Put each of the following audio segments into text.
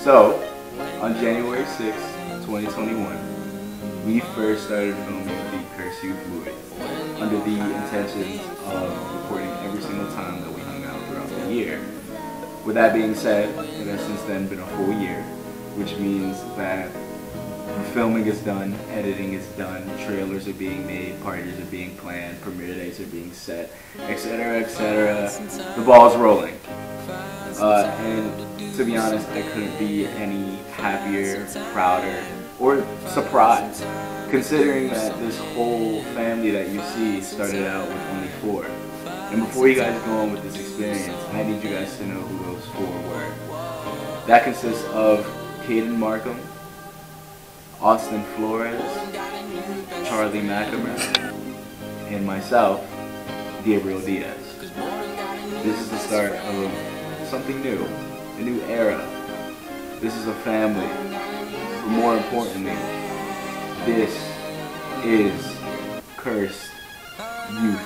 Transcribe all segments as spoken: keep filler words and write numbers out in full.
So, on January sixth, twenty twenty-one, we first started filming the Curse Youth movie under the intentions of recording every single time that we hung out throughout the year. With that being said, it has since then been a full year, which means that filming is done, editing is done, trailers are being made, parties are being planned, premiere dates are being set, etc, et cetera. The ball's rolling. Uh, and to be honest, I couldn't be any happier, prouder, or surprised, considering that this whole family that you see started out with only four. And before you guys go on with this experience, I need you guys to know who those four were. That consists of Caden Markham, Austin Flores, Charlie McNamara, and myself, Gabriel Diaz. This is the start of something new, a new era. This is a family, but more importantly, this is Cursed Youth.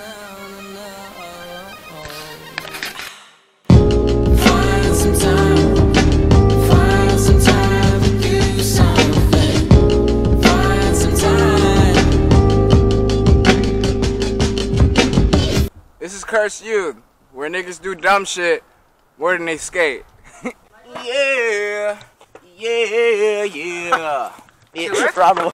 This is Cursed Youth, where niggas do dumb shit more than they skate. Yeah, yeah, yeah. It's probably.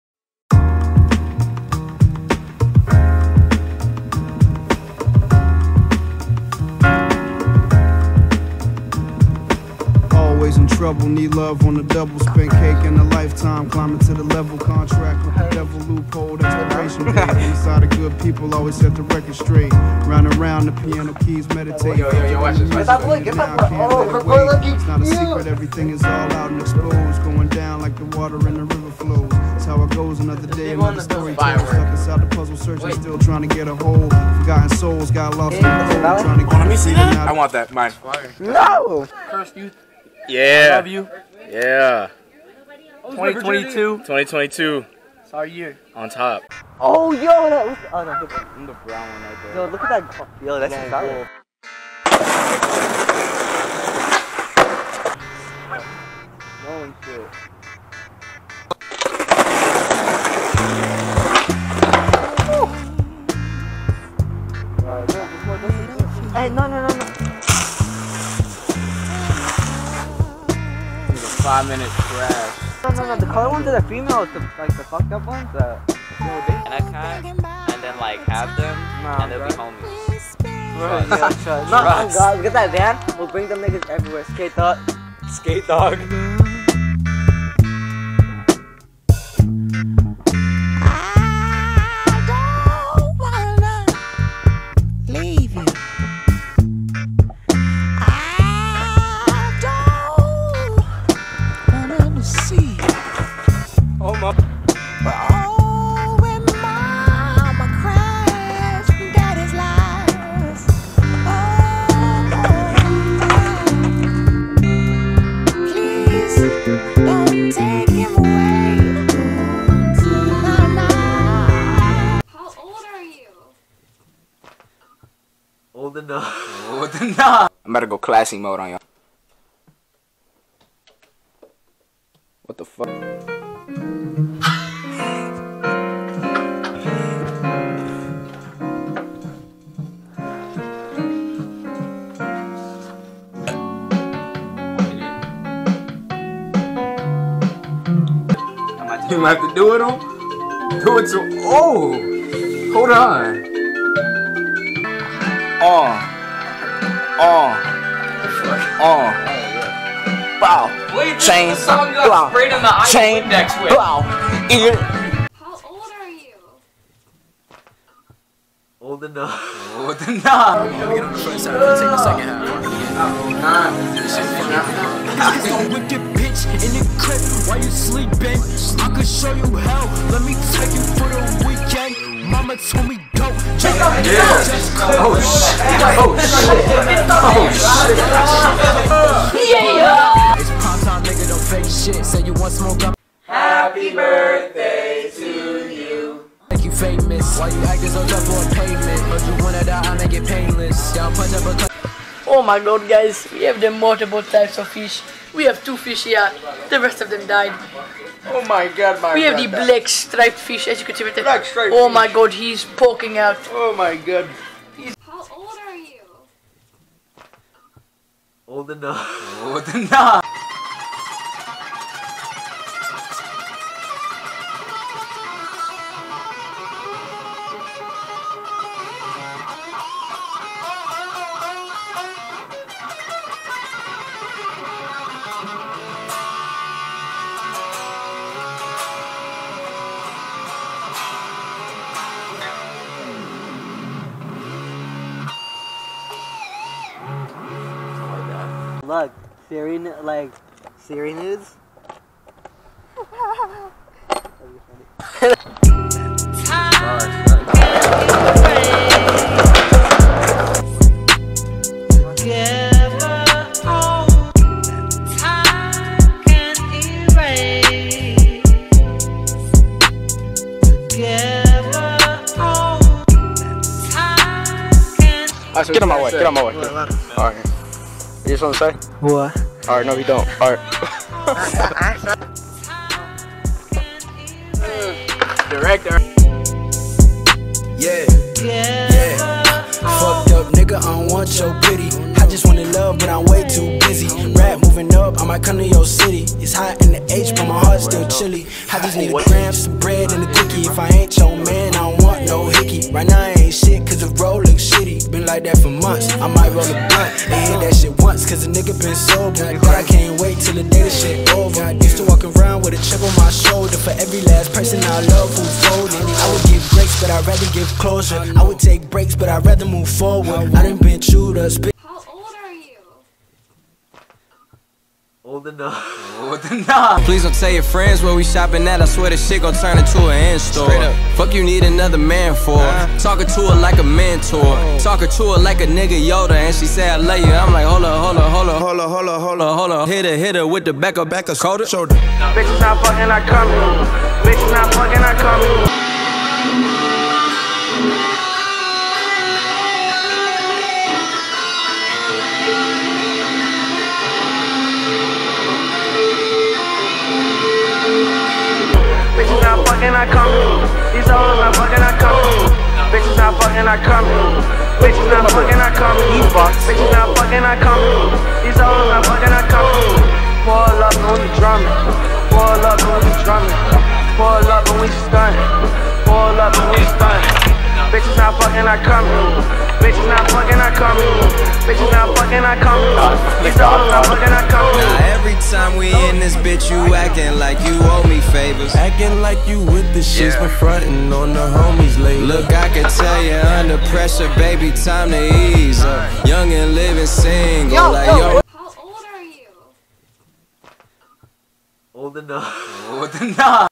Always in trouble, need love on the double, spend cake in a lifetime, climbing to the level, contract with the devil, loophole, expiration date. Inside of good people, always set the record straight. Round and round, the piano keys, meditate. Yo, yo, yo, watch this. It's not a secret, everything is all out and exposed, going down like the water in the river flows. That's how it goes, another day, another story told. Stuck inside the puzzle, searching, still trying to get a hold. Forgotten souls got lost in the cold, trying to get. Let me see that. I want that. Mine. No! Cursed Youth. Yeah. I love you. Yeah. twenty twenty-two. twenty twenty-two. It's our year. On top. Oh, yo, that was. Oh, no. I'm the brown one right there. Yo, look at that. Yo, that's yeah, cool. Holy shit. Hey, no, no, no, no. Five minute crash. No, no, no. The color ones are the females, the, like the fucked up ones. The, and I can't, and then like have them, nah, and they'll bro. be homies. Trust. Yeah, trust. Trust. No, oh God, look at that van. We'll bring them niggas everywhere. Skate dog. Skate dog. Oh my. Oh, when mama crashed, daddy's lies. Oh, please don't take him away. How old are you? Old enough. Old enough. I'm about to go classy mode on y'all. What the fuck? You might have to do it on. Do it to. Oh! Hold on. Oh. Oh. Oh. Bow. Chain. Blow. Chain. Blow. Ear. How old are you? Old enough. Old enough. Let me get on the front side. Let's take the second half. With the bitch in the clip while you sleeping, I could show you hell. Let me take you for the weekend. Mama told me go. Check out the yeah. Oh shit. Oh shit. Oh shit. Yeah. It's pop time, nigga. Don't fake shit. Say you want smoke up. Happy birthday to you. Make you famous. Why you acting so tough for a payment? But you wanna die, I make it painless. Down punch up a. Oh my god, guys, we have the multiple types of fish. We have two fish here. The rest of them died. Oh my god, my We have god. the black striped fish, as you can see right there. Black striped Oh fish. my god, he's poking out. Oh my god. How old are you? Old enough. Old enough. Look, Siri, like, Siri nudes. Get on my way, get on my way. Alright. You just want to say? What? Alright, no you don't. Alright. Director. Yeah, yeah. Fucked up nigga, I don't want your pity. I just wanna love, but I'm way too busy. Rap moving up, I might come to your city. It's hot in the H, but my heart's still chilly. I just need a gram, some bread, and a quickie. If I ain't your man, I don't want no hickey. Right now I ain't shit, cause the road looks shitty. Been like that for months, I might roll a blunt and hit that shit once, cause a nigga been sober. But I can't wait till the day the shit over. Used to walk around with a chip on my shoulder. For every last person I love who's folding, I would give breaks, but I'd rather give closure. I would take breaks, but I'd rather move forward. I done been true to spit. How old are you? Old enough. Old enough. Please don't tell your friends where we shopping at. I swear this shit gon' turn into an in-store. Fuck you need another man for. Talking to her like a mentor. Talking to her like a nigga Yoda. And she say I love you. I'm like, hold up, hold up, hold up, hold up, hold up, hold up, hold up. Hit her, hit her with the back up, back up, shoulder. shoulder. Bitches not fucking, I come in. Bitches not fucking, I come in. Bitches not fucking, I come in. These hoes not fucking, I come in. Bitches not fucking, I come in. Bitches not fucking, I come in. Bitches not fucking, I come in. These hoes not fucking, I come in. Pull up and we drumming. Pull up and we drumming. Pull up and we stunning. Pull up and we stunning. Bitches not fucking, I come in. Bitches not fucking, I come in. Bitches not fucking, I come in. These hoes not fucking, I come in. Now every time we in this bitch, you acting like you owe me favors. Acting like you with the shits, yeah. But frontin' on the homies lately. Look, I can tell you under pressure, baby, time to ease up. Young and living single, yo, like yo. yo. How old are you? Old enough. Old enough.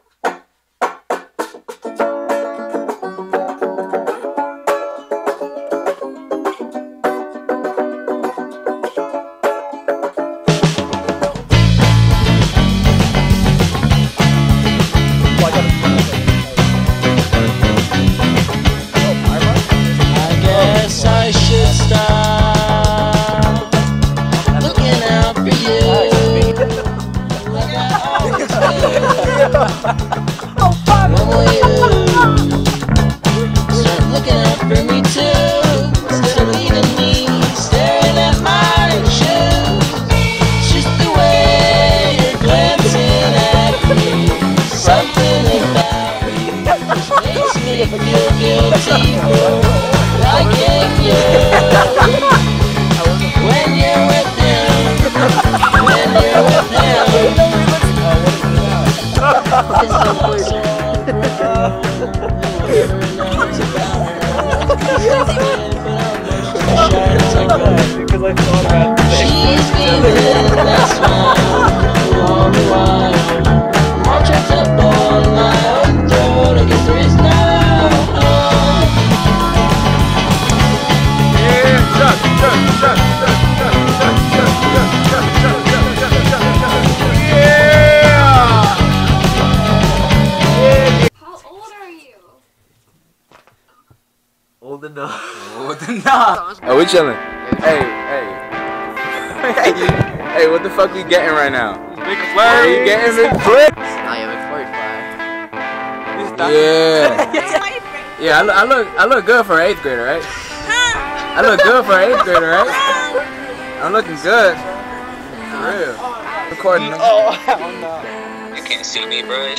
Old enough. Old enough. Oh, we chilling. Hey, hey. Hey, what the fuck we getting right now? Big Are you getting big flip? Nah, yeah, big forty-five. Yeah. Yeah, I look, I look, I look good for an eighth grader, right? I look good for an eighth grader, right? I'm looking good. For real. Recording. Oh, hell no. You can't see me, bro.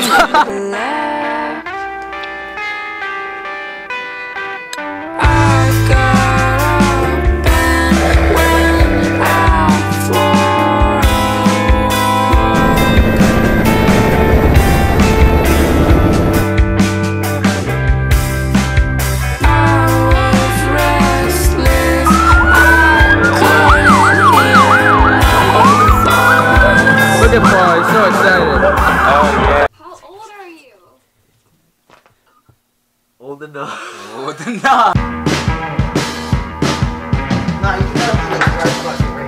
Old enough. Old enough. Nah, you gotta be the right fucking right.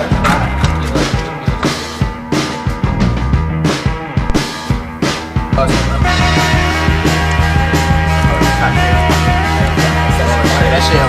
That shit.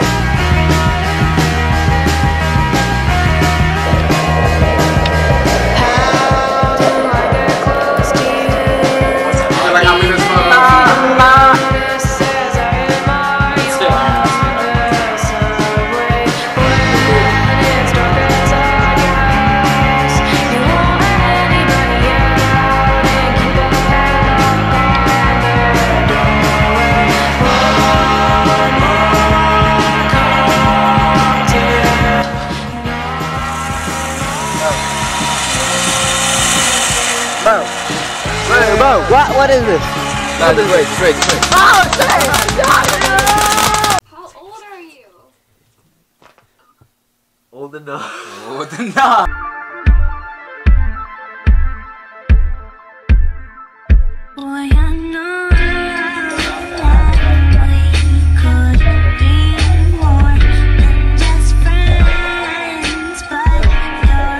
Bro, what what is this? Nah, just wait, just wait, just wait. Oh shit! How old are you? Old enough. Old enough. Boy, I know that we could be more than just friends, but you're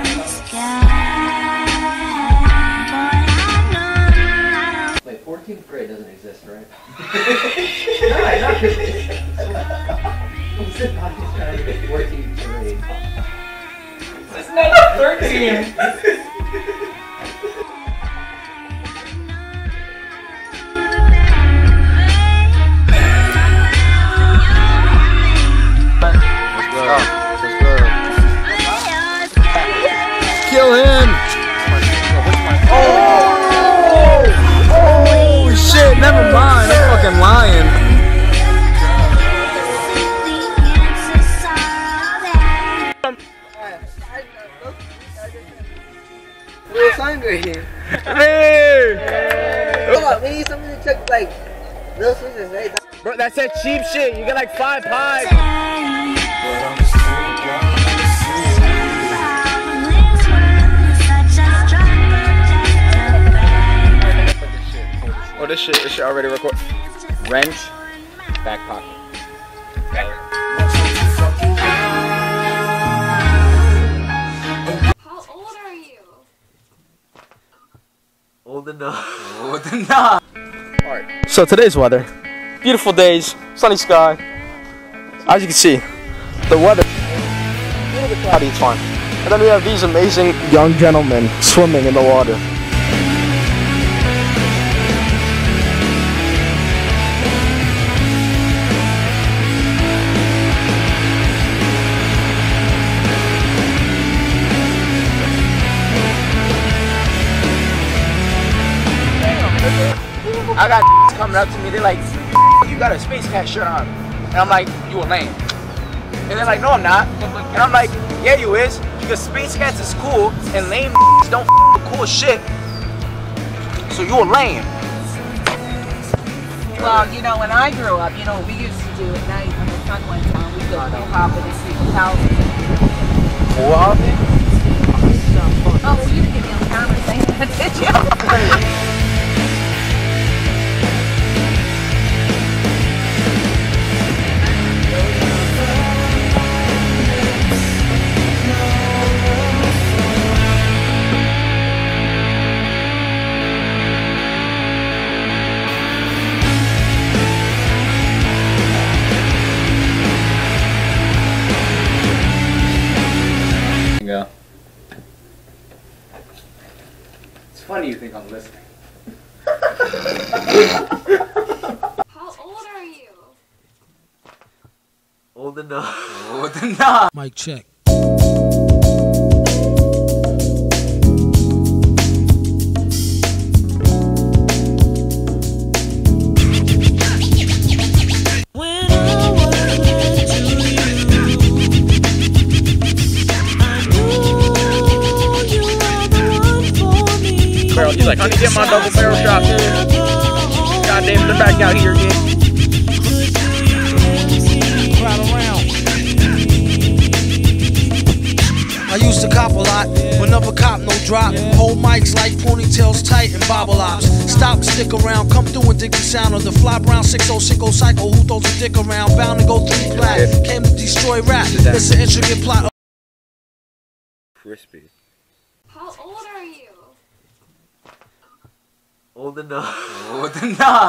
scared. Boy, I know. Wait, fourteenth grade doesn't exist, right? No, not really. Who's it not trying to get fourteenth grade? It's not thirteen. Kill him! Oh! Oh shit, never mind, I'm fucking lying. We're hungry. Hey! Come on, we need something to check like Little Scissors, right? Bro, that's that cheap shit, you get like five pies. Oh, this shit, this shit already recorded. Wrench, back pocket. How old are you? Old enough. Old enough. Alright, so today's weather. Beautiful days, sunny sky. As you can see, the weather a little bit cloudy, it's fine. And then we have these amazing young gentlemen swimming in the water. I got coming up to me, they're like, you got a Space Cat shirt on. And I'm like, you a lame. And they're like, no I'm not. And I'm like, yeah you is, because Space Cats is cool, and lame don't f with cool shit. So you a lame. Well, you know, when I grew up, you know, we used to do at night when the sun went down, we'd go go hopping and see the houses. Cool hopping? Oh, well, you didn't get me on camera saying that, did you? Go. funny you think I'm listening. How old are you? Old enough. Old enough. Mic check. Barrel. She's like, honey, get my double barrel shot. Goddamn, they're back out here again. I used to cop a lot, but never cop no drop. Hold mics like ponytails tight and bobble ops. Stop, stick around, come through and dig the sound of the fly brown six oh six oh cycle. Who throws a dick around? Bound to go three plat. Came to destroy rap. It's an intricate plot. Crispy. How old are you? Old enough. Old enough.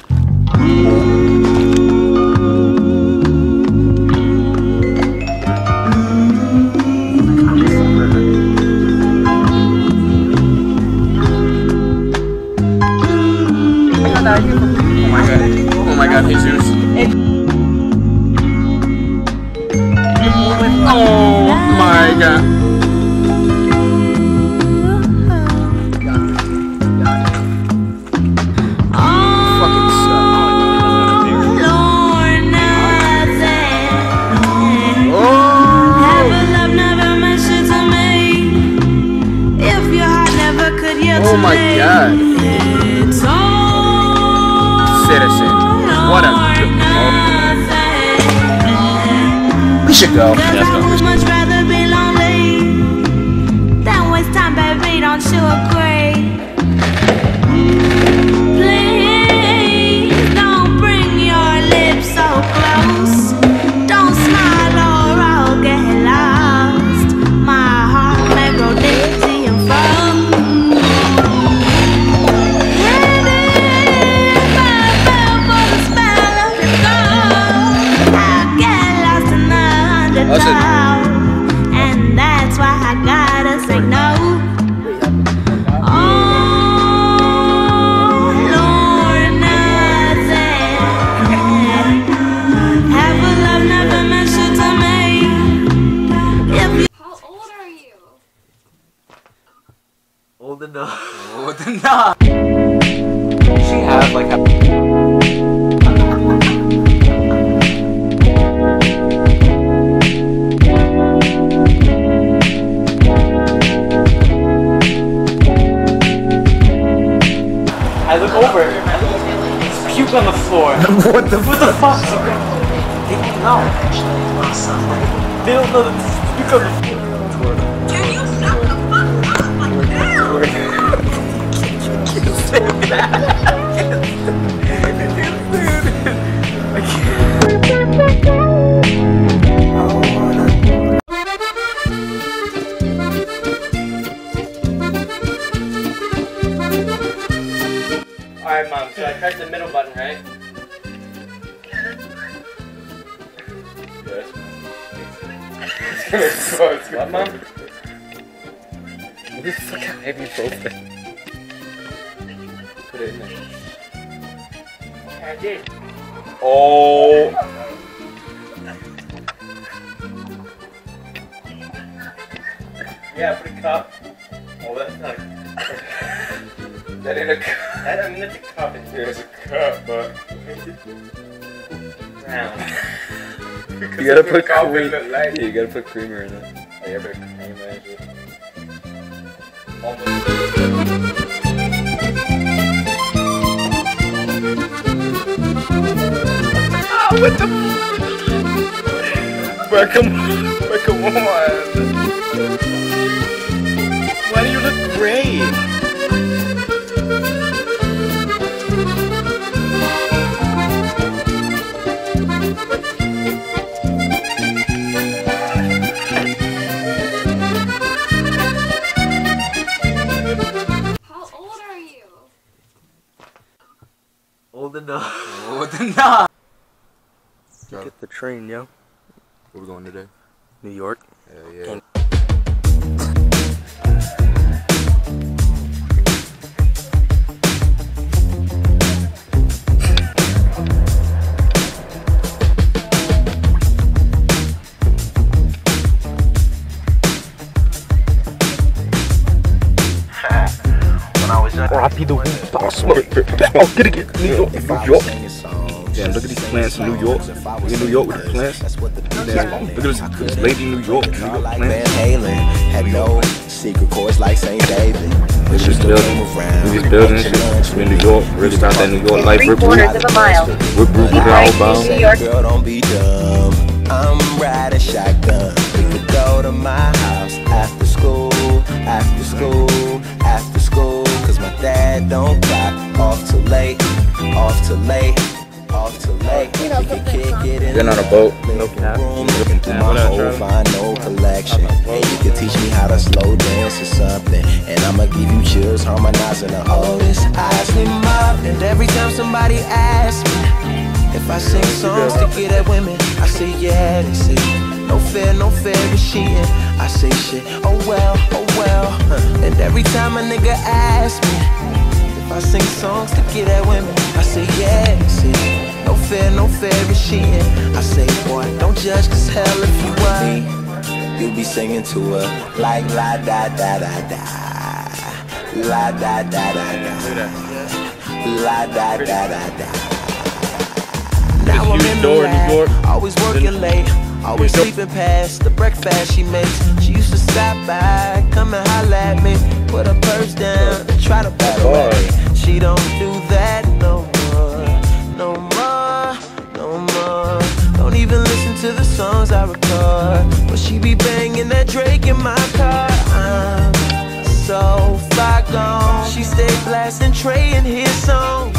Oh my god. Oh my god, Jesus. Oh my god. Oh my god. Citizen. What a good oh. We should go. Let's go. Would much rather be lonely than waste time, baby. Don't you agree? Please don't bring your lips so close. Don't smile or I'll get lost. My heart may grow dizzy and fall. And that's why I gotta say no. Oh, Lord, nothing. Have a love never mentioned to me. If you How old are you? Old enough. Old enough. She has like a I look over. It's puke on the floor. What the What the fuck? They don't know. They don't know that this is puke on the floor. Alright, Mom, so I pressed the middle button, right? Yes. What, Mom? What the fuck ibuprofen? Put it in there. I did. Oh. Yeah, put a cup. Oh, that's not a That ain't a cup. That, I mean, that's a cup. It's There's a cup, but round. you gotta put cream. Yeah, you gotta put creamer in it. Oh, yeah, put cream in it. Oh, what the? Bro, come on, bro, come on. Why do you look great? Old enough. Old enough. Get the train, yo. Where we going today? New York. Hell yeah. be the weed boss. Oh, get it, get New York, New York. Damn, look at these plants in New York. We in New York with the plants. Damn, look at this, this lady in New York. New York plants. Had no secret chords like Saint David. Look at this building. Look at these buildings. We're in New York. Really about that New York life. Three quarters of a mile. We're brutal Right, all New York. Girl, don't be dumb. I'm riding shotgun. We could go to my house after school, after school, after school. Cause my dad don't clock off till late, off till late, off till late. We could kick it in Been on a boat. no cap. Looking through my whole vinyl collection. And you can teach me how to slow dance or something. And I'ma give you chills, harmonizing the whole. This eyes lit up. And every time somebody asks me if I sing songs to get at women, I say yeah, they say no fair, no fair is cheating. I say shit, oh well, oh well. And every time a nigga asks me if I sing songs to get at women, I say yeah, they say no fair, no fair is cheating. I say boy, don't judge, cause hell if you were, you be singing to her like la da da da da, la da da da da, la da da da da. Now I'm in the lab, always working late, always sleeping past the breakfast she makes. She used to stop by, come and holler at me, put her purse down and try to back away. She don't do that no more, no more, no more. Don't even listen to the songs I record, but she be banging that Drake in my car. I'm so far gone. She stay blasting Trey and his songs.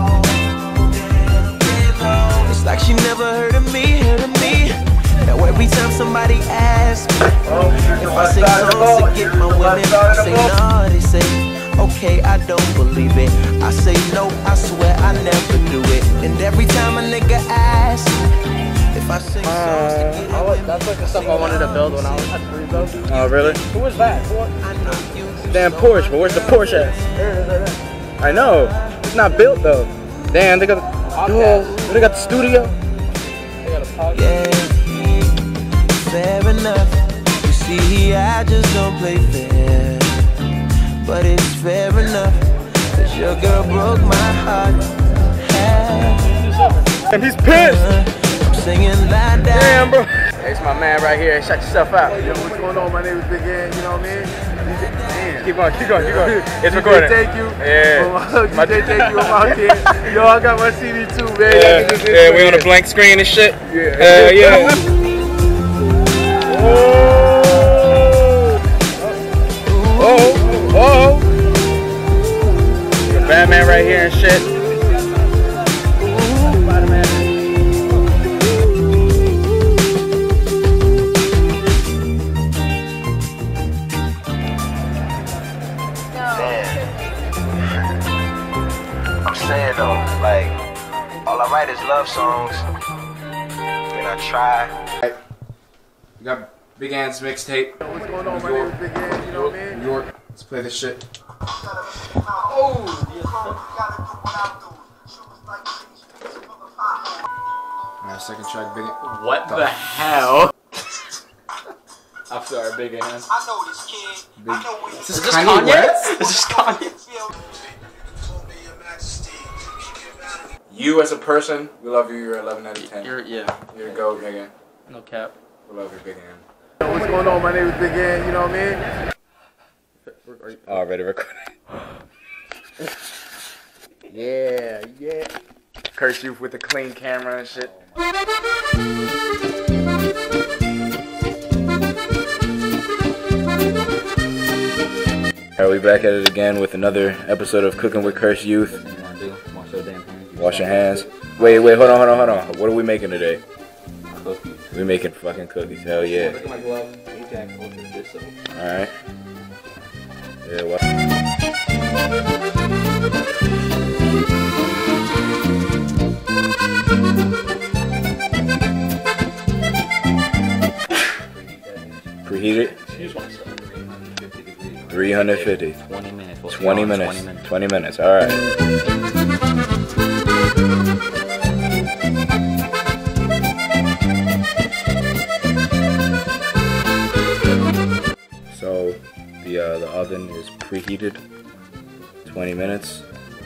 It's like she never heard of me, heard of me. Now every time somebody asks me if I sing songs to get my women, I say no, they say okay, I don't believe it. I say no, I swear I never do it. And every time a nigga asks me if I sing songs to get my women, that's like the stuff I wanted to build when I was at Freezo. Oh, really? Who was that? What? I know you. Damn Porsche, but where's the Porsche at? I know. It's not built though. Damn, they got oh, they got the studio. They got a podcast. Yeah, fair enough. You see, I just don't play fair, but it's fair enough. Cause your girl broke my heart. And he's pissed. I'm singing la da. Damn, bro. It's my man right here. Shut yourself out. Yo, what's going on? My name is Big Ant, you know what I mean? Damn. Keep going, keep going, keep going. It's recording. Thank you. Yeah. My D J, thank you. I'm out here. Yo, I got my C D too, man. Yeah, yeah, we on a blank screen and shit. Yeah. Uh, yeah. Oh, oh, oh. The Batman right here and shit. Saying though, like, all I write is love songs, and I try. We got Big Ant's mixtape. What's going on? My name is Big Ant, you know what I mean? New York. Let's play this shit. Alright, second track, Big Ant. What the hell? I'm sorry, Big Ant. I know this kid. Big. I know what Is Is this this Kanye Kanye? West? Is this Kanye? You as a person, we love you. You're eleven out of ten. You're, yeah. You're a goat, Big Ant. No cap. We love you, Big Ant. What's going on? My name is Big Ant, you know what I mean? Already recording. Yeah, yeah. Curse you with a clean camera and shit. Alright, we back at it again with another episode of Cooking with Curse Youth. Wash your damn hands. Wash your hands. Wait, wait, hold on, hold on, hold on. What are we making today? Cookies. We making fucking cookies. Hell yeah. Look at my glove. Ajax Ultra Disso. Alright. Yeah, what? Preheat it. three hundred fifty. twenty minutes. We'll twenty minutes. twenty minutes. twenty minutes. All right. So the uh, the oven is preheated. twenty minutes.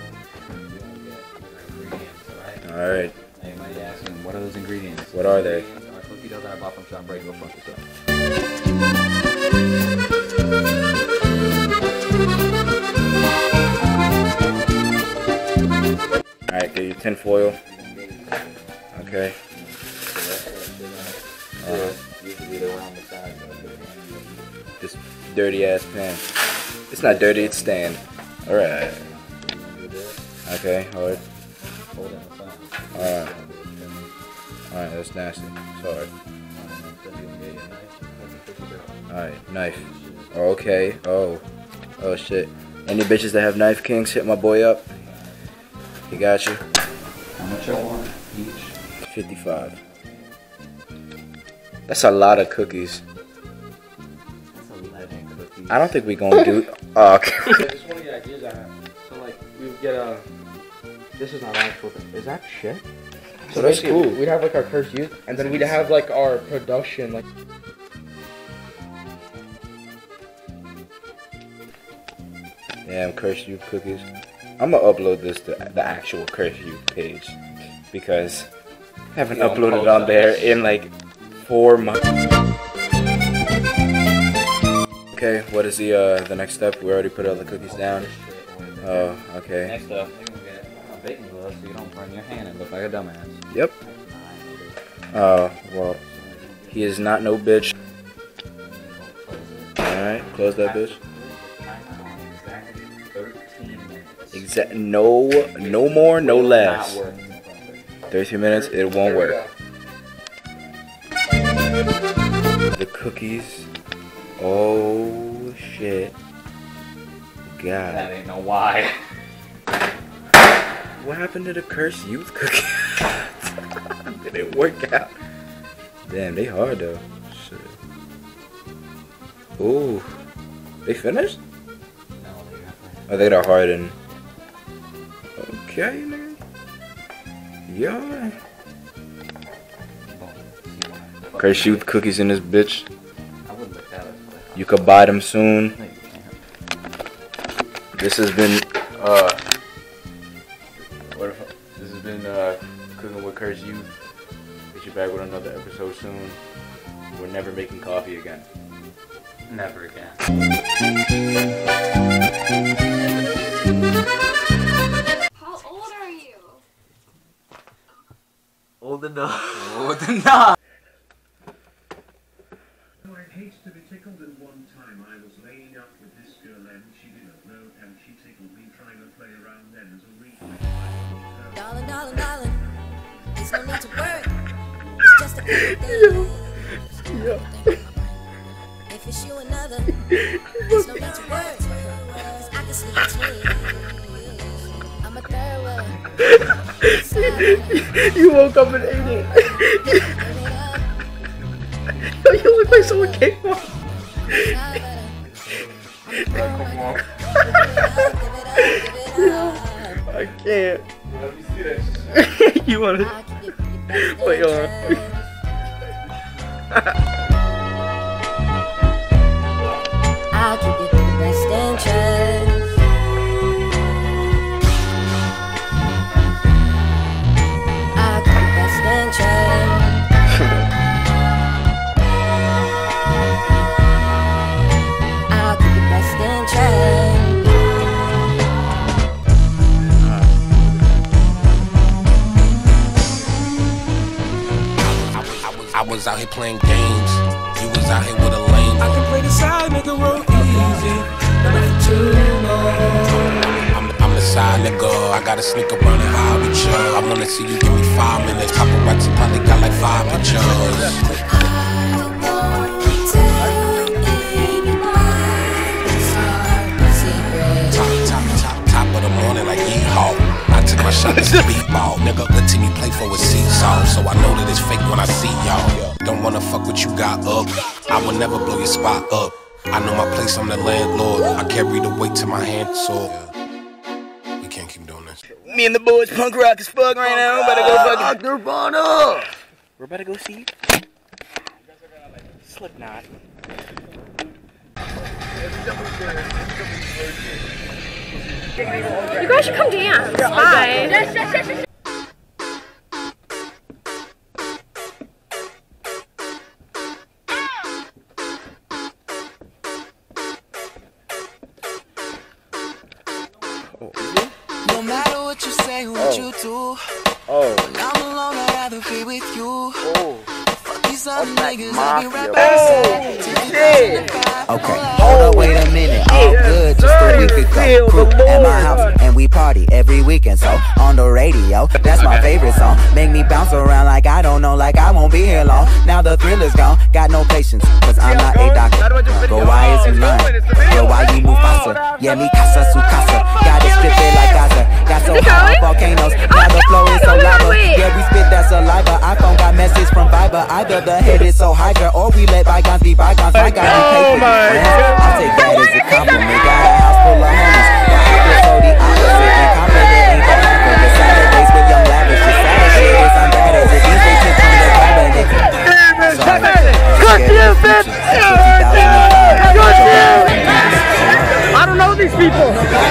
Alright. Hey, might be asking, what are those ingredients? What are they? Our cookie dough that I bought from ShopRite. Go fuck yourself. Alright, get your tin foil. Okay. Uh, this dirty ass pan. It's not dirty, it's stained. Alright. Okay, hold it. Alright. Alright, that's nasty. Sorry. Alright, knife. Okay. Oh. Oh shit. Any bitches that have Knife Kings, hit my boy up. He got you. How much I want each? fifty-five. That's a lot of cookies. That's eleven cookies. I don't think we gonna do. Oh, okay. It's one of the ideas I have. So like we would get a. This is not actual. Is that shit? So That's basically, cool. We'd have like our cursed youth, and then we'd have like our production, like. Damn, Cursed Youth cookies. I'm gonna upload this to the actual Cursed Youth page because I haven't You don't uploaded post on that there shit. in like four months. Okay, what is the uh the next step? We already put all the cookies down. Oh, okay. Next up, you're gonna get a baking glove so you don't burn your hand and look like a dumbass. Yep. Oh, well, he is not no bitch. Alright, close that bitch. Exact. No, no more, no less. thirteen minutes, it won't work. The cookies. Oh, shit. God. That ain't no why. What happened to the Cursed Youth cookie? Did it work out? Damn, they hard though. Shit. Ooh. They finished? Oh, they got hardened. Okay, man. Yeah. Cursed Youth cookies in this bitch. You could buy them soon. This has been uh what if, this has been uh Cooking with Cursed Youth. Get you back with another episode soon. We're never making coffee again. Never again. How old are you? Old enough. Old enough. Hates to be tickled. At one time I was laying up with this girl and she didn't know, and she tickled me trying to play around then as a reflex. Darling, darling, darling, there's no need to worry. It's just a couple days. If it's you another, there's no need to worry. Cause I can sleep between. I'm a third one. You woke up and ate it. You look like someone came off. I can't. You want to? Wait, hold on. I'll keep you the best interest. I'll keep the best interest. I'll keep the best interest. I was out here playing games. You was out here with a lame. I can play the side nigga real easy, but not for too long. I'm, I'm the side nigga. I gotta sneak around and hide with you. I wanna see you give me five minutes. Paparazzi probably got like five pictures. I took my shot at the speedball. Nigga, the team you play for is seesaw. So I know that it's fake when I see y'all. Don't wanna fuck what you got up. I will never blow your spot up. I know my place, I'm the landlord. I carry the weight to my hand, so we can't keep doing this. Me and the boys punk rock as fuck right now. We're about to go fucking Nirvana. We're about to go see Slipknot. You guys should come dance. Bye. No matter what you say, what Oh. you do. Oh. When I'm alone, I'd rather be with you. Oh. Fuck these other Black niggas, I'll be right Mafia. back. Okay, hold up, wait a minute. All good, just a week ago. Crew at my house, and we party every weekend. So on the radio, that's my favorite song. Make me bounce around like I don't know, like I won't be here long. Now the thrill is gone, got no patience, cause I'm not a doctor. But why is you lying? Yo, why you move faster? Yeah, me casa su casa. Got it stripping like Gaza. Got so hot on volcanoes, now the flow is so lava. Yeah, we spit that saliva. iPhone got message from Viber. Either the head is so high, girl, or we let bygones be bygones. My God, we pay for your friends. I'll take that as a compliment. Got a house full of homies, but I feel so the opposite. And confident ain't gonna happen. The Saturdays with young lavish. The sad shit is I'm bad as it. These they tip from the cabinet. I don't know these people.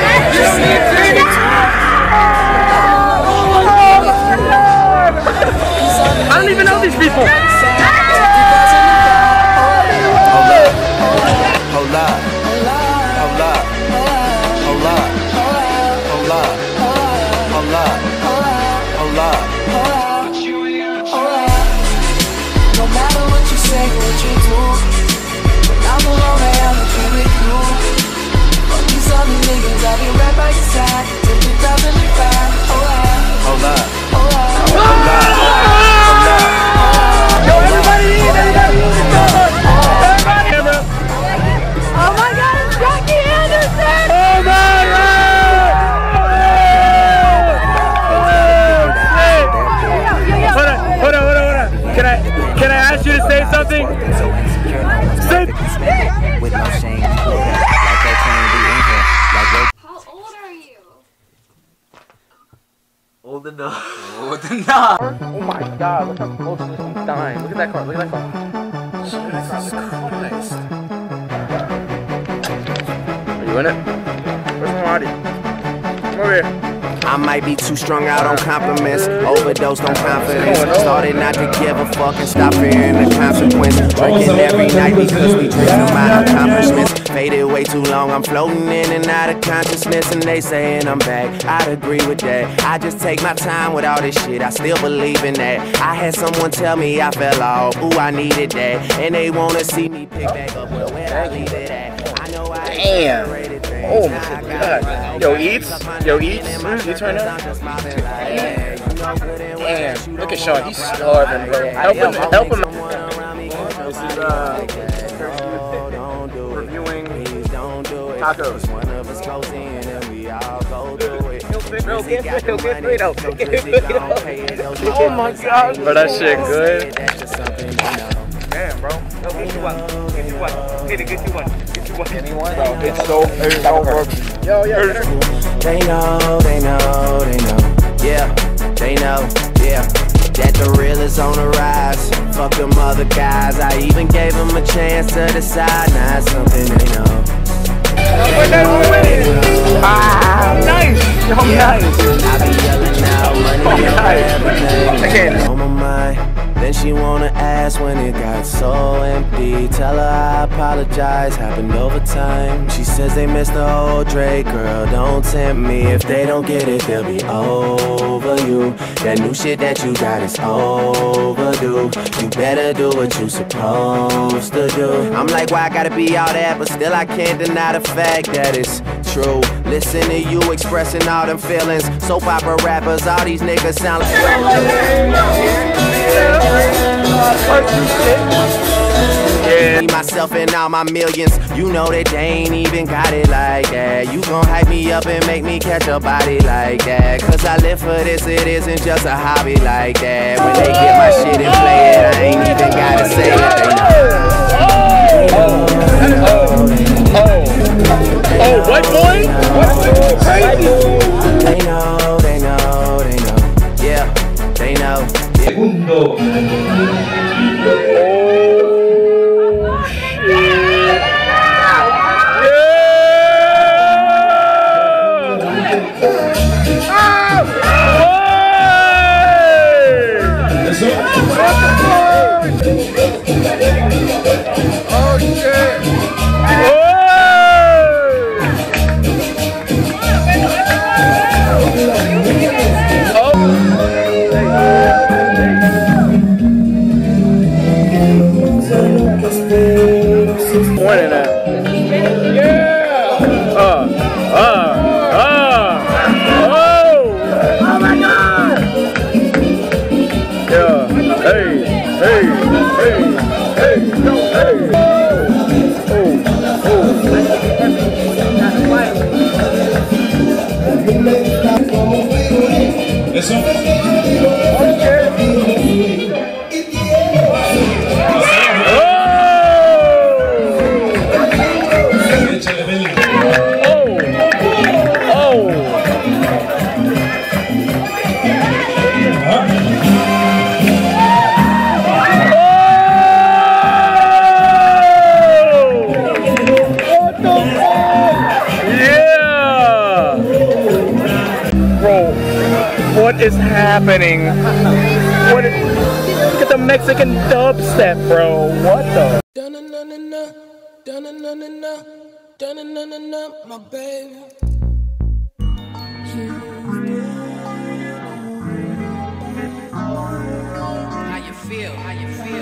I don't even know these people. Hold up, hold up, hold up, hold up, hold up, hold up, hold up. No matter what you say, what you do. When I'm alone, I have to be with you. Fuck these other niggas, I'll be right by your side till two thousand five. Hold up, hold up, hold up, hold up. Yo, everybody eat, everybody eat, everybody eat. Oh my God, it's Jackie Anderson! Oh my God! Hold on, hold on, hold on, hold on. Can I, can I ask you to say something? Say. With no shame, like that can't be in here. Like How old are you? Old enough. Old enough. Oh my God, look how close this one's dying. Look at that car, look at that car. Jesus Christ. Are you in it? Where's my body? Come over here. I might be too strung out on compliments, overdosed on confidence. Started not to give a fuck and stop fearing the consequence. Drinking every night because we dream of my accomplishments. Faded way too long, I'm floating in and out of consciousness, and they saying I'm back. I'd agree with that. I just take my time with all this shit, I still believe in that. I had someone tell me I fell off, ooh, I needed that. And they wanna see me pick back up, well, where I leave it at? I know I Damn. Oh my God. Yo, Eats? Yo, Eats? Eats right now? Damn. Look at Sean. He's starving, bro. Help him. Help him. This is, uh, reviewing tacos. Oh my God. Bro, that shit good. Damn, bro. No, get you one. Get you one. Get it, get you one. Get you one. Anyone? Bro, it's so, it's so perfect. Yo, yo, they know, they know, they know. Yeah, they know, yeah. That the real is on the rise. Fuck them other guys. I even gave them a chance to decide. Now it's something they know. Ah, nice. Yo, nice. I be yelling out money and everything on my mind. Then she wanna ask when it got so empty. Tell her I apologize, happened over time. She says they missed the old Drake, girl, don't tempt me. If they don't get it, they'll be over you. That new shit that you got is overdue. You better do what you supposed to do. I'm like, why I gotta be all that, but still I can't deny the fact that it's true. Listen to you expressing all them feelings. Soap opera rappers, all these niggas sound like yeah. Me, myself, and all my millions. You know that they ain't even got it like that. You gon' hype me up and make me catch a body like that. Cause I live for this, it isn't just a hobby like that. When they get my shit and play it, I ain't even gotta say it. They know. Oh, what boy? What crazy? They know, they know, they know. Yeah, they know. Segundo. morning at? Yeah! Uh, uh, uh, oh! Oh my God! Yeah, hey, hey, hey, hey, hey! Oh, oh, oh! Eso. What is happening? What is, look at the Mexican dubstep, bro. What the? My baby. How you feel? How you feel?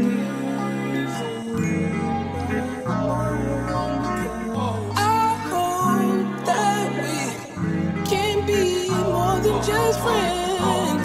I hope that we can be more than just friends.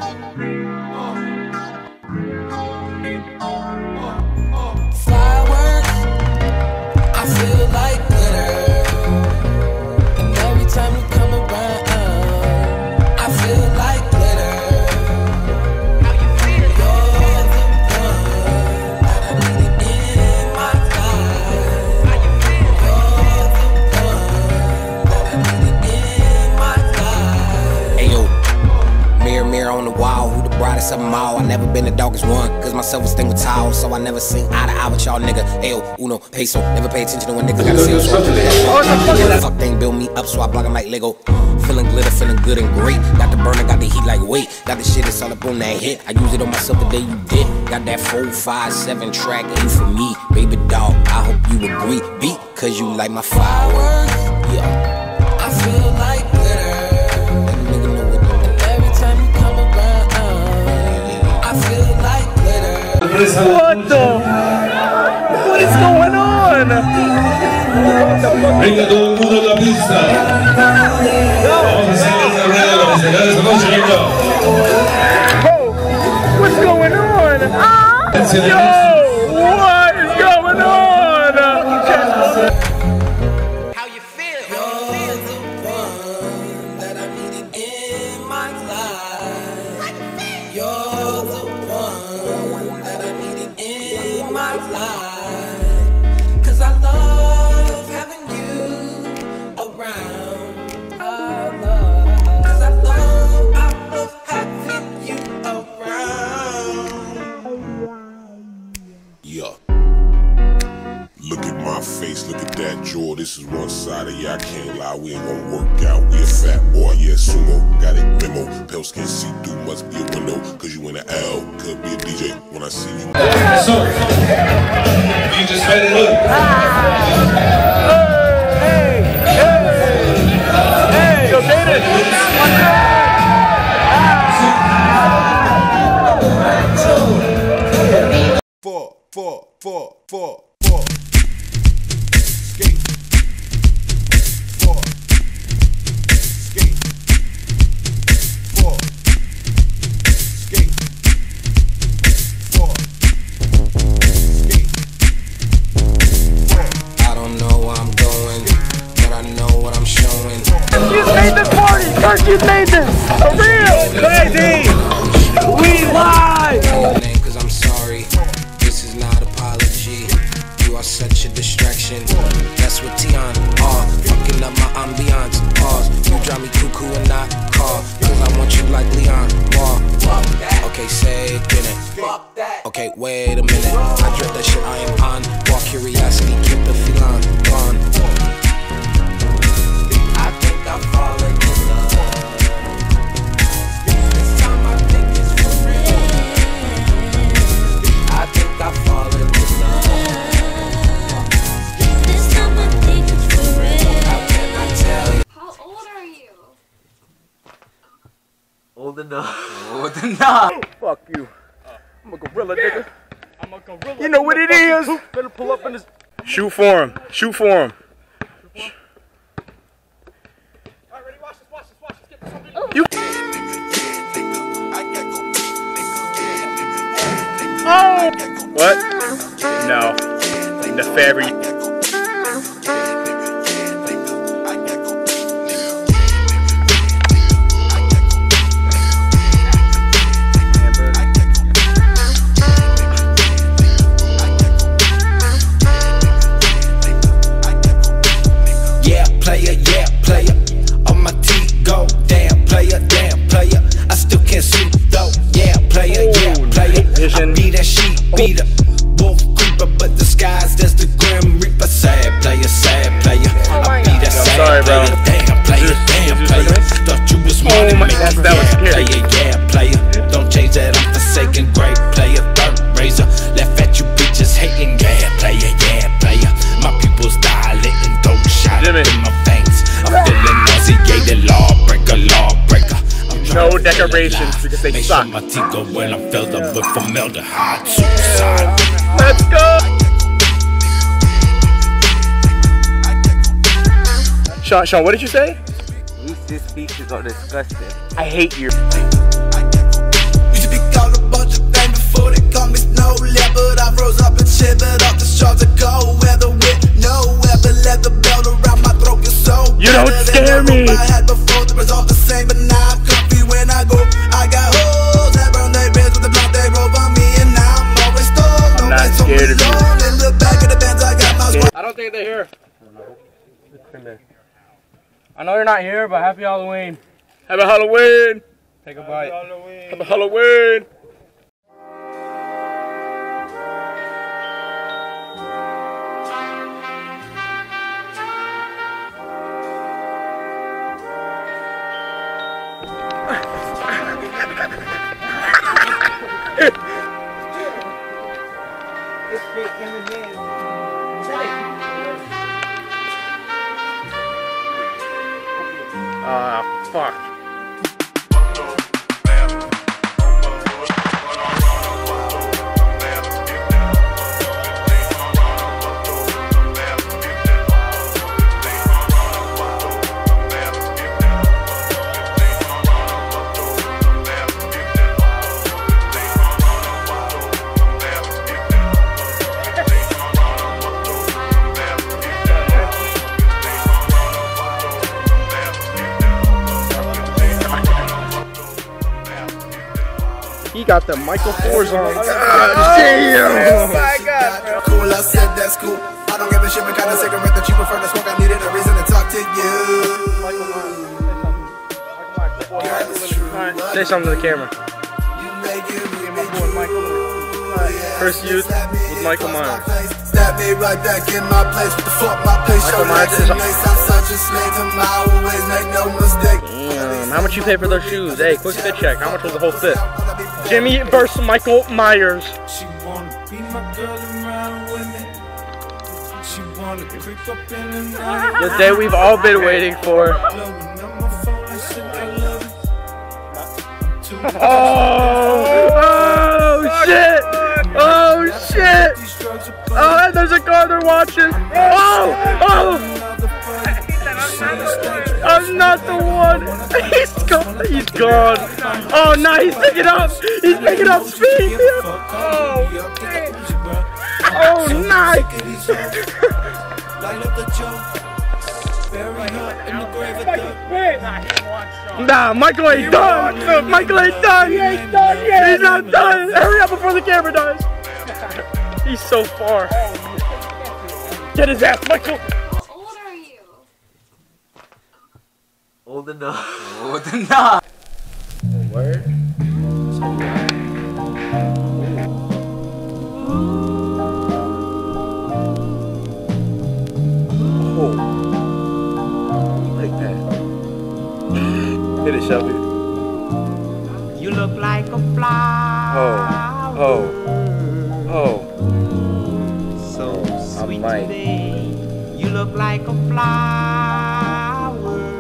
Fireworks, I feel like glitter. And every time you come around, I feel like glitter. How you feel? You're the one that I needed in my life. How you feel? You're the one that I needed in my life. Ayo, mirror, mirror on the wall, who the brightest of them all? I never been the darkest one, cause my self-esteem was tall, so I never seen eye to eye with y'all, nigga. Ayo, uno, peso, never pay attention to when niggas gotta sell, so I fuck thing build me up, so I block them like Lego. Feeling glitter, feeling good and great. Got the burner, got the heat like weight. Got the shit that's all up on that hit. I use it on myself the day you did. Got that four, five, seven track, ain't for me, baby dog. I hope you agree, beat, cause you like my fireworks. Yeah. I feel like glitter. And every time you come around, I feel like glitter. What the? What is going on? Venga todo el mundo a la pista. Vamos a hacer esta rueda para festejar esta noche, venga. Oh, what's going on? Yo, what is going on? How you feel? You're the one that I needed in my life. You're the one that I needed in my life. Cause I love having you around. I love. Cause I love, I love having you around. Yeah. Look at my face, look at that jaw. This is one side of ya, I can't lie. We ain't gonna work out. We a fat boy, yeah, sumo. Got it, memo. Pale skin see through, must be a window. Cause you in the L, could be a D J when I see you. So, you just fed it up. Hey, hey, hey, yo, David. Four, four, four, four, four. Skate. Four. Skate. Four. Skate. Four. Skate. Four. I don't know where I'm going, but I know what I'm showing. You made this party! Kirk, you made this! For real! Crazy! We live! Cause I'm sorry, this is not apology. You are such a distraction. That's what Tion are. Fucking up my ambiance. Pause. You drive me cuckoo and not call. Cause I want you like Leon. War. Okay, say it, get it. Okay, wait a minute. I dread that shit, I am on. War curiosity, keep the feline gone. I think I'm falling in love. This time I think it's for real. I think I'm falling in love. This time I think it's for real. How can I tell you? How old are you? Old enough. Old enough. Fuck you. I'm a gorilla, nigga. I'm a gorilla. You know what it is. Better pull up in this. Shoot for him. Shoot for him. You. Oh! What? No. Nefarious. Beater, wolf creeper, but disguised as the grim reaper. Sad player, sad player. I be that sad sorry, player, bro. damn player, damn player. Thought you was money oh my, making, that, that was yeah, scary. player, yeah, player. Don't change that, I'm forsaken, great player, third razor. Left at you bitches hating, yeah, player, yeah, player. My pupils dilating, dope shot in my veins. I'm feeling nauseated, lawbreaker, lawbreaker. No decorations because they Make suck. Sure my teeth go when I'm filled up with formaldehyde. Suicide. Let's go. Sean, Sean, what did you say? These speeches are disgusting. I hate you. Used to be called a bunch of things before they called me snow leopard. I rose up and shivered off the shores of cold weather with no ever leather belt around my throat. You're so you don't scare me. I had before the result the same, but now I'm comfy when I go. I got holes that burn their ribs with the blood they roll on me, and now I'm always told. I'm not scared of you. In the back of the Benz, I got my. I don't think they're here. I know you're not here, but happy Halloween. Happy Halloween. Take a bite. Happy Halloween. Happy Halloween. Ah, uh, fuck. He got the Michael Kors on. Oh, damn! Oh my God, bro. Cool, I said that's cool. I don't give a shit what kind of cigarette that you prefer to smoke. I needed a reason to talk to you. Right, say something to the camera. First Youth with Michael Myers. Stab me right back in my place. What the fuck, my place? Michael Myers is I'm such a slave to my ways. Make no mistake. Damn, how much you pay for those shoes? Hey, quick fit check. How much was the whole fit? Jimmy versus Michael Myers. She wanna be my girl around with me. She wanna creep up in the night. The day we've all been waiting for. Oh, oh shit! Oh shit! Oh, and there's a car they're watching. Oh, oh! I'm not the one. He's gone. He's gone. Oh, no, he's picking up. He's picking up speed. Oh, damn. Oh, nice. Nah, Michael ain't done. Michael ain't done. He ain't done yet. He's not done. Hurry up before the camera dies. He's so far. Get his ass, Michael. Old enough. Old enough. Word? Oh. Like that. Hit it, Shelby. You look like a flower. Oh. Oh. Oh. So sweet I today. You look like a flower.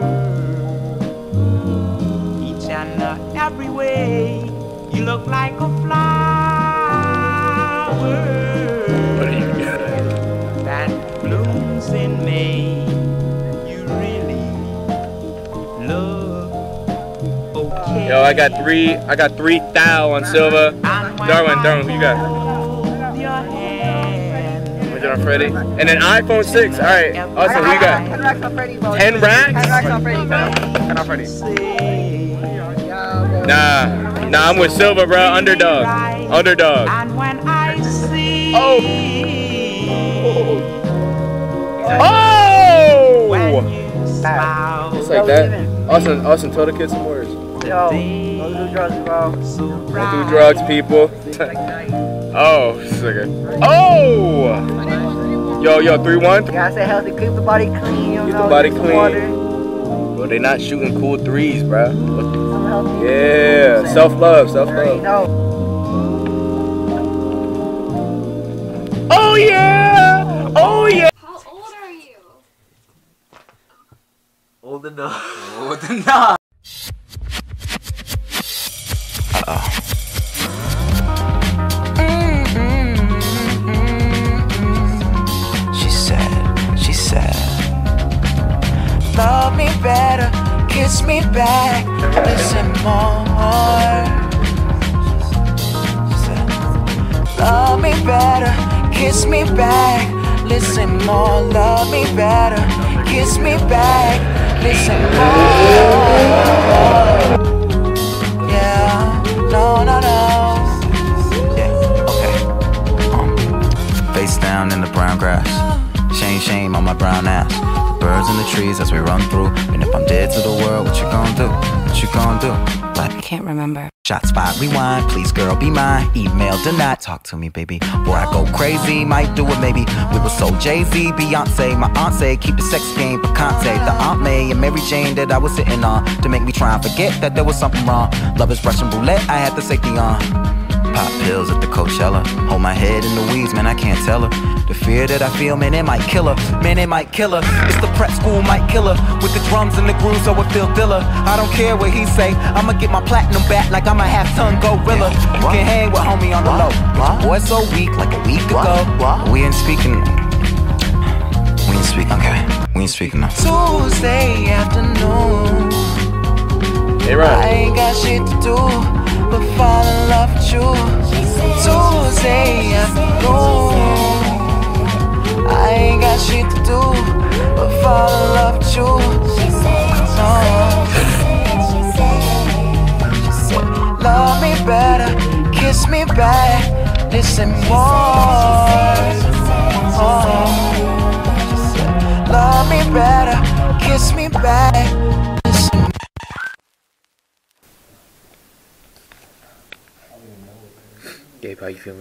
Each and every way. You look like a flower. What are you doing? That I got three. I got three thou on Silva. Darwin, Darwin, who you got? On Freddy. And then iPhone six. All right. Austin, who you got? ten racks on Freddy, bro. ten racks? ten racks on Freddy, bro. ten on Freddy. Nah, nah, I'm with Silva, bro. Underdog. Underdog. Oh! Oh! Just like that. Austin, Austin, tell the kids some words. Yo, don't do drugs, bro. Don't do drugs, people. Oh, sugar. Oh! Yo, yo, three one. You gotta stay healthy, keep the body clean. You Keep know, the body some clean. water. Bro, they not shooting cool threes, bro. Yeah, self-love, self-love. Oh yeah! Oh yeah! How old are you? Old enough. Old enough. Uh-oh. She said, she said, love me better, kiss me back, listen more. She said, love me better, kiss me back, listen more. Love me better, kiss me back, listen more. Yeah, no, no, no. Yeah, okay. Um, face down in the brown grass. Shame, shame on my brown ass. Birds in the trees as we run through. And if I'm dead to the world, what you gonna do? What you gonna do? But I can't remember. Shot spot rewind, please girl be mine. Email denied, talk to me baby. Boy I go crazy, might do it maybe. We were so Jay-Z, Beyonce. My aunt said keep the sex game picante. The Aunt May and Mary Jane that I was sitting on to make me try and forget that there was something wrong. Love is Russian roulette, I had the safety on. Pop pills at the Coachella. Hold my head in the weeds, man, I can't tell her. The fear that I feel, man, it might kill her. Man, it might kill her. It's the prep school might kill her. With the drums and the grooves, so it feel diller. I don't care what he say. I'ma get my platinum back like I'm a half-ton gorilla. You can hang with homie on the low. Boy, so weak, like a week ago. We ain't speaking. We ain't speaking. Okay, we ain't speaking now. Tuesday afternoon. Hey, right. I ain't got shit to do but fall in love with you. Tuesday afternoon. I ain't got shit to do but fall in love with you. No. Love me better, kiss me back, listen more. Oh. Love me better, kiss me back, listen more. Gabe, how you feeling?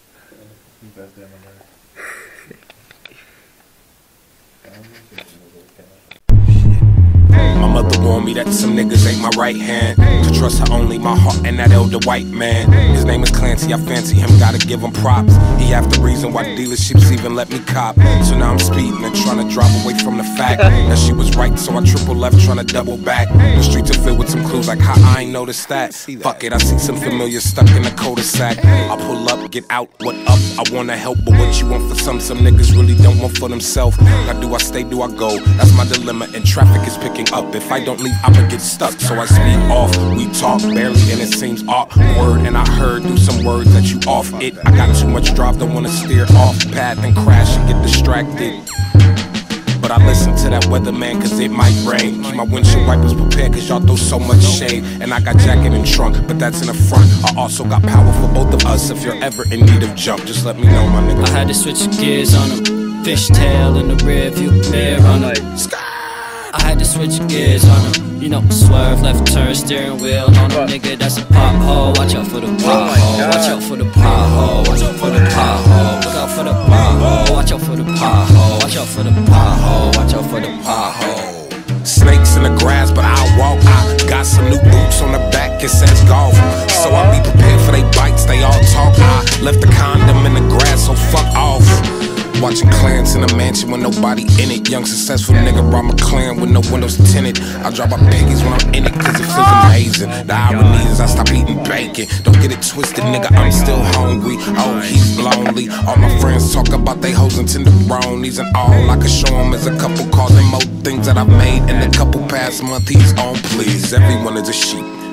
My mother warned me that some niggas ain't my right hand. To trust her only my heart and that elder white man. His name is Clancy, I fancy him, gotta give him props. He half the reason why dealerships even let me cop. So now I'm speeding and trying to drive away from the fact that she was right, so I triple left trying to double back. The streets are filled with some clues like how I ain't noticed that. Fuck it, I see some familiar stuck in the cul-de-sac. I pull up, get out, what up? I wanna help, but what you want for some, some niggas really don't want for themselves. Now do I stay, do I go? That's my dilemma and traffic is picking up. If I don't leave, I'ma get stuck, so I speed off. We talk barely and it seems awkward. And I heard through some words that you off it. I got too much drive, don't wanna steer off path and crash and get distracted. But I listen to that weatherman cause it might rain. Keep my windshield wipers prepared cause y'all throw so much shade. And I got jacket and trunk, but that's in the front. I also got power for both of us. If you're ever in need of jump, just let me know, my nigga. I had to switch gears on him. Fishtail in the rear view mirror on him. I had to switch gears on him. You know, swerve, left turn, steering wheel on him. Nigga, that's a pothole. Watch out for the pothole. Watch out for the pothole. Watch out for the pothole. Look out for the pothole. Watch out for the pothole. Watch out for the pothole. Watch out for the pothole. Snakes in the grass, but I'll walk. I got some new boots on the back, it says golf. So I'll be prepared for they bites, they all talk. I left the condom in the grass, so fuck off. Watching clans in a mansion with nobody in it. Young successful nigga brought my clan with no windows tinted. I drop my piggies when I'm in it cause it feels amazing. The irony is I stop eating bacon. Don't get it twisted nigga, I'm still hungry. Oh, he's lonely. All my friends talk about they hoes and tenderonis. And all I can show them is a couple cars and more things that I've made. In a couple past month he's on please. Everyone is a sheep.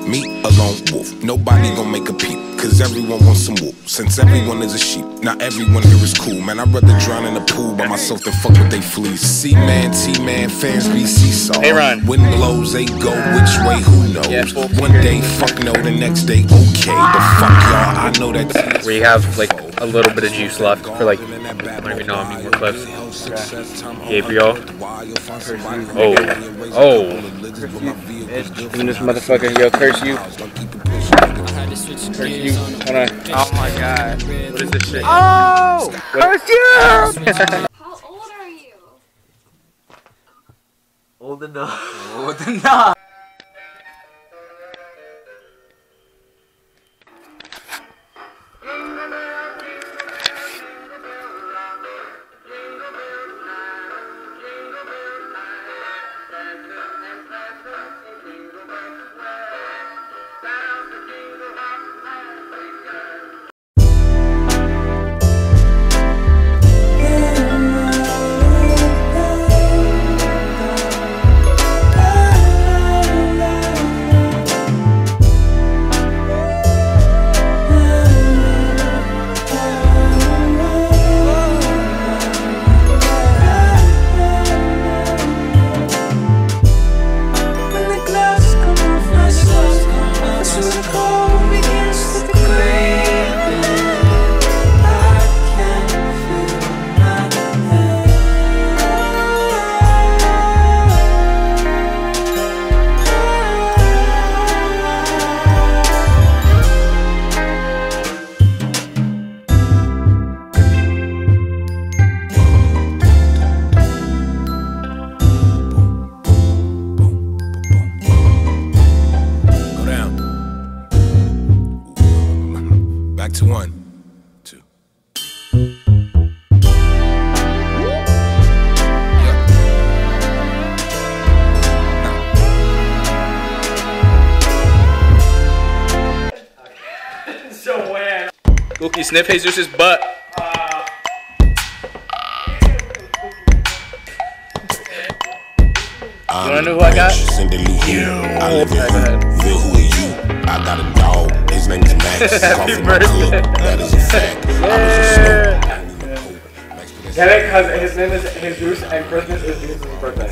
Me, a lone wolf, nobody gon' make a peep, cause everyone wants some wool. Since everyone is a sheep, not everyone here is cool. Man, I'd rather drown in the pool by myself than fuck with they fleas. C-man, T-man, fans be seesaw. Hey, Ron. Wind blows, they go which way, who knows? Yeah, one day, fuck no, the next day, okay. But fuck y'all, I know that. Where you have like a little bit of juice left for like, I don't even know how many more clips. Gabriel. Oh. Oh. Even this motherfucker, yo, curse you. Curse you. Hold on. Oh my god. What is this shit? Oh! Curse you! How old are you? Old enough. Old enough. Back to one, two. So weird. Gookie, sniff Jesus' butt. Uh, you wanna know who I got? I live in Ville, who are you? I got a dog, his name is Max. Happy birthday. That is a fact. Yeah. Get it? Because his name is Jesus and Christmas is Jesus' birthday.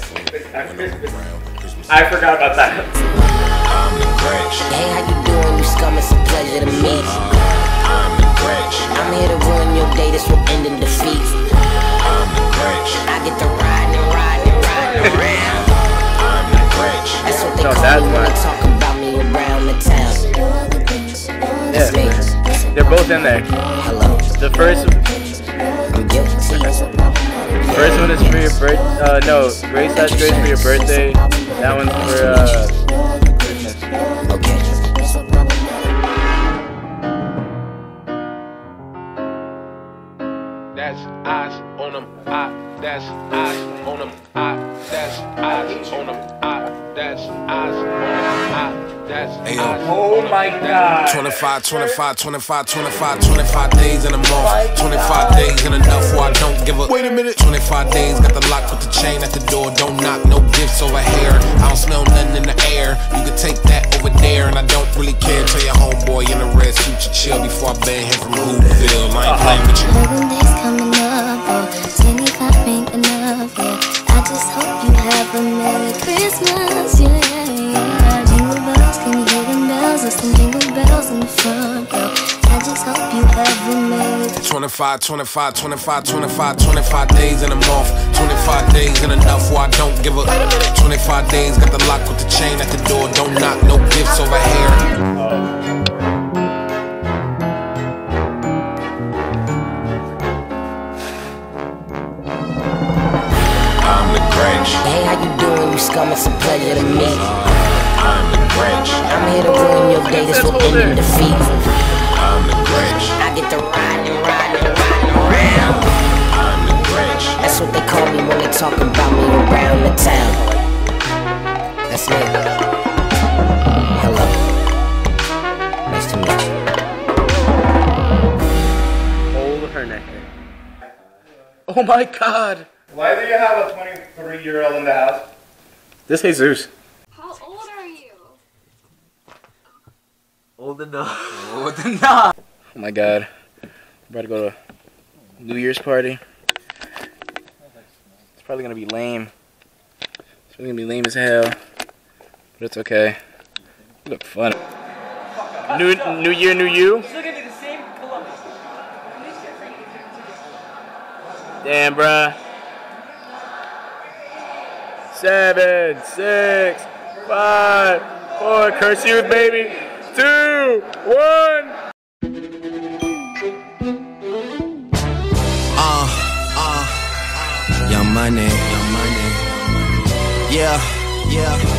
I forgot about that. I'm the Grinch. Hey, how you doing? You scum, it's a pleasure to meet you. I'm the Grinch. I'm here to ruin your day, this will end in defeat. I'm the Grinch. I get to ride and ride and ride around. I'm the Grinch. That's what they No, call that's me when they fine. talk about me around the town. That's me. They're both in there. Hello. The first, I'm guilty. first one is for your birth. Uh, no, Grace has Grace for your birthday. That one's for uh, Christmas. Okay. That's eyes on them. I, that's eyes on them. I, that's eyes on them. I, that's eyes on them. I, that's eyes. Oh my god. twenty-five, twenty-five, twenty-five, twenty-five, twenty-five days in a month. twenty-five days in enough where I don't give a. Wait a minute. twenty-five days, got the lock with the chain at the door. Don't knock, no gifts over here. I don't smell nothing in the air. You can take that over there, and I don't really care. Tell your homeboy in a red suit to chill before I ban him from Hooville. I ain't playing with you. eleven days coming up, oh, twenty-five ain't enough, yeah. I just hope you have a Merry Christmas, yeah, yeah. Jingle bells, can you hear them bells? There's some jingle bells in the front, girl. I just hope you have a Merry twenty-five, twenty-five, twenty-five, twenty-five, twenty-five days in a month. twenty-five days in enough where I don't give a. twenty-five days, got the lock with the chain at the door. Don't knock, no gifts over here. Hey, how you doing? You scum, it's a pleasure to meet you. I'm the Grinch. I'm here to ruin your day, this will end in defeat. I'm the Grinch. I get to ride and ride and ride around. I'm the Grinch. That's what they call me when they talk about me around the town. That's me. Hello. Nice to meet you. Hold her neck. Oh my god. Why do you have a twenty-three year old in the house? This Jesus. How old are you? Old enough. Old enough. Oh my god. We're about to go to New Year's party. It's probably gonna be lame. It's probably gonna be lame as hell. But it's okay. You look fun. New New Year, New You. Damn, bruh. Seven, six, five, four. Curse Youth, baby. Two, one. Uh, uh, Young Money, Young Money. Yeah, yeah.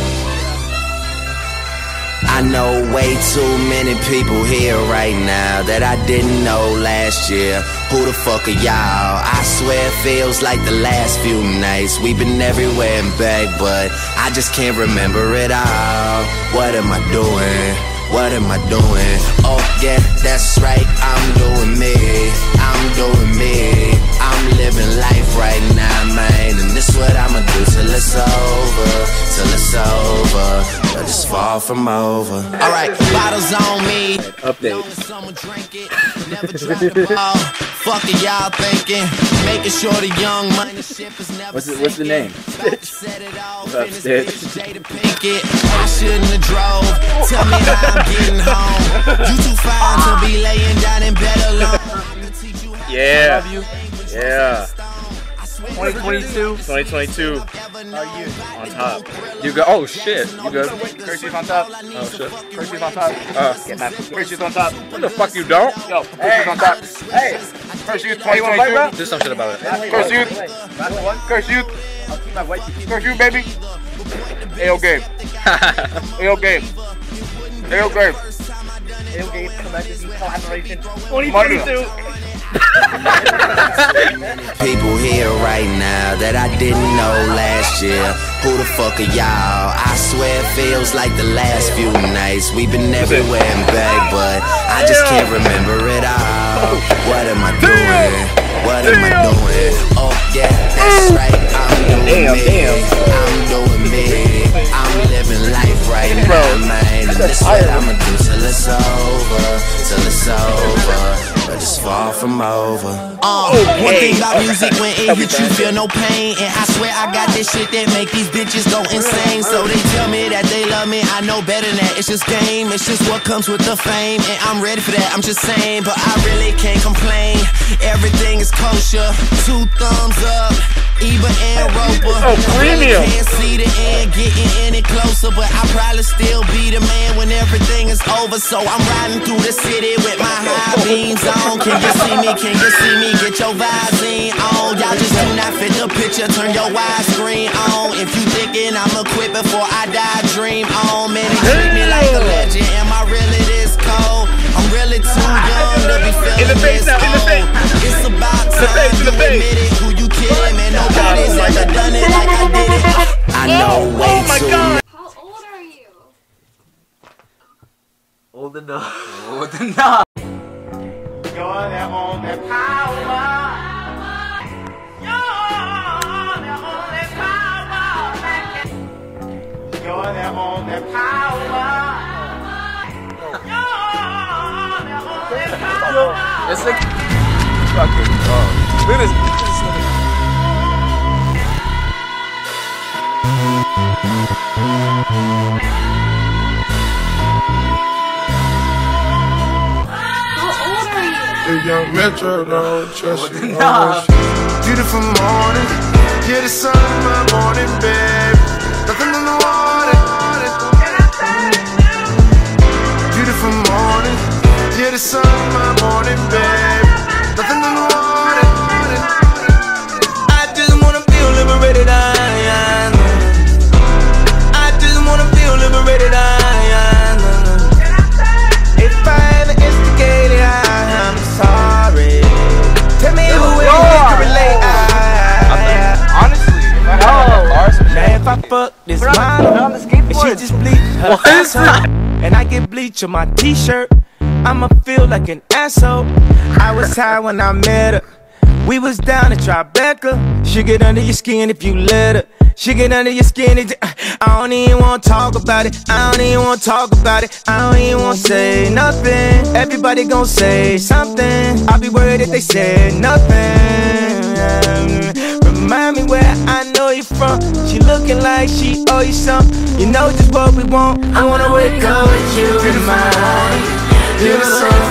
I know way too many people here right now that I didn't know last year. Who the fuck are y'all? I swear it feels like the last few nights. We've been everywhere and back, but I just can't remember it all. What am I doing? What am I doing? Oh yeah, that's right, I'm doing me. I'm doing me. I'm living life right now, man. And this what I'ma do till it's over. Till it's over. But it's far from over. Alright, bottles on me. Update. Someone drink it. Never drop the ball. Fuck are y'all thinking? Making sure the young money ship is never What's, it, what's the name? What's up, Stitch? I shouldn't have drove. Tell me how I'm getting home. You too fine to be laying down in bed alone. Yeah. Love you. Yeah. twenty twenty-two. twenty twenty-two. How are you? On top. You go. Oh shit. You good? Curse Youth on top. Oh shit. Curse Youth on top. Uh. Get that. Curse Youth on top. What the fuck you don't? Yo, Curse Youth on top. Hey. Curse Youth twenty twenty-two. Do some shit about it. Curse Youth. Curse Youth. I'll keep my white teeth. Curse Youth, baby. A O game. A O game. A O game. A O game collaboration. twenty twenty-two. People here right now that I didn't know last year. Who the fuck are y'all? I swear it feels like the last few nights. We've been everywhere and back, but I just can't remember it all. What am I doing? What am I doing? Oh yeah, that's right, I'm doing me. I'm doing me. I'm living life right now, man. And this what I'ma do till it's over. Till it's over. But it's far from over. Uh, one thing about music, when it hits you feel no pain. And I swear I got this shit that make these bitches go insane. So they tell me that they love me, I know better than that. It's just game, it's just what comes with the fame. And I'm ready for that, I'm just saying. But I really can't complain. Everything is kosher, two thumbs up. Eva and Roper. Oh, premium. I really can't see the end getting any closer, but I'll probably still be the man when everything is over. So I'm riding through the city with my high beams on. Can you see me? Can you see me? Get your Visine on. Y'all just do not fit the picture. Turn your widescreen on. If you thinking I'ma quit before I die, dream on. Man, they treat me like a legend. Am I really this cold? I'm really too young to be feeling this old. It's about time you admit it. Who you kidding, man? Nobody's ever done it like I did it. I know way too much. How old are you? Old enough. Old enough. You're the only power. You're the only power. You're the only power. You're the only power. It's like fucking. Oh, look at this. How old are you? The young Metro don't trust you. Enough. Beautiful morning, yeah, the sun in my morning, babe. Nothing in the water. Beautiful morning, yeah, the sun in my morning, babe. Nothing in the water. I just wanna feel liberated. I, I know. I just wanna feel liberated. I, I know. If I ever instigated, I, I'm sorry. Tell me who it is to relate. I, I, Honestly, if I had a Lars, man, if I fuck this model, and she just bleach her asshole, and I get bleach on my t-shirt, I'ma feel like an asshole. I was high when I met her. We was down at Tribeca. She get under your skin if you let her. She get under your skin, it, I don't even wanna talk about it. I don't even wanna talk about it. I don't even wanna say nothing. Everybody gon' say something. I'll be worried if they say nothing. Remind me where I know you from. She looking like she owe you something. You know just what we want. I wanna wake up with you in my morning. You're the sun